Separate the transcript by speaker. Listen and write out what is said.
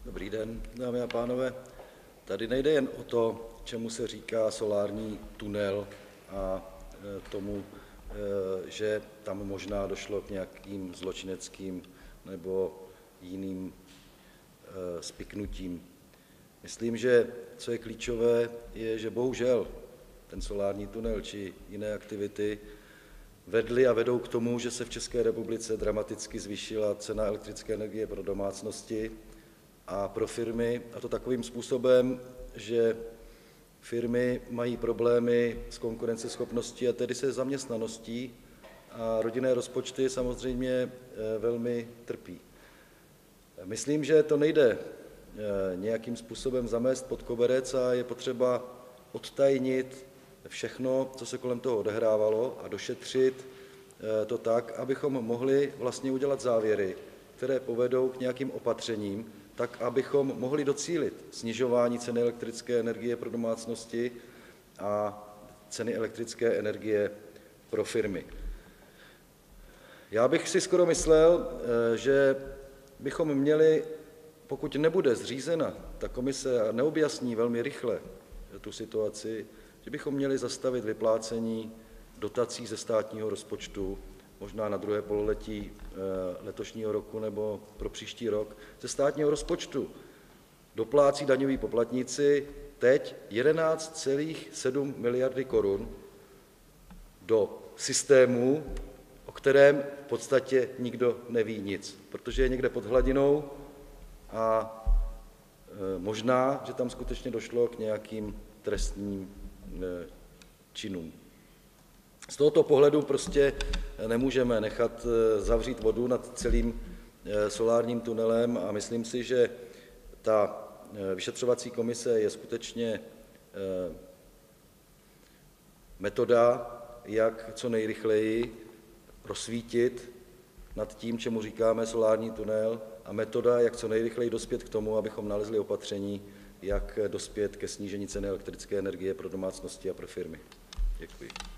Speaker 1: Dobrý den, dámy a pánové. Tady nejde jen o to, čemu se říká solární tunel a tomu, že tam možná došlo k nějakým zločineckým nebo jiným spiknutím. Myslím, že co je klíčové, je, že bohužel ten solární tunel či jiné aktivity vedly a vedou k tomu, že se v České republice dramaticky zvýšila cena elektrické energie pro domácnosti a pro firmy, a to takovým způsobem, že firmy mají problémy s konkurenceschopností a tedy se zaměstnaností a rodinné rozpočty samozřejmě velmi trpí. Myslím, že to nejde nějakým způsobem zamést pod koberec a je potřeba odtajnit všechno, co se kolem toho odehrávalo, a došetřit to tak, abychom mohli vlastně udělat závěry, které povedou k nějakým opatřením, tak abychom mohli docílit snižování ceny elektrické energie pro domácnosti a ceny elektrické energie pro firmy. Já bych si skoro myslel, že bychom měli, pokud nebude zřízena ta komise a neobjasní velmi rychle tu situaci, že bychom měli zastavit vyplácení dotací ze státního rozpočtu, možná na druhé pololetí letošního roku nebo pro příští rok. Ze státního rozpočtu doplácí daňoví poplatníci teď 11,7 miliardy korun do systému, o kterém v podstatě nikdo neví nic, protože je někde pod hladinou a možná, že tam skutečně došlo k nějakým trestním činům. Z tohoto pohledu prostě nemůžeme nechat zavřít vodu nad celým solárním tunelem a myslím si, že ta vyšetřovací komise je skutečně metoda, jak co nejrychleji rozsvítit nad tím, čemu říkáme solární tunel, a metoda, jak co nejrychleji dospět k tomu, abychom nalezli opatření, jak dospět ke snížení ceny elektrické energie pro domácnosti a pro firmy. Děkuji.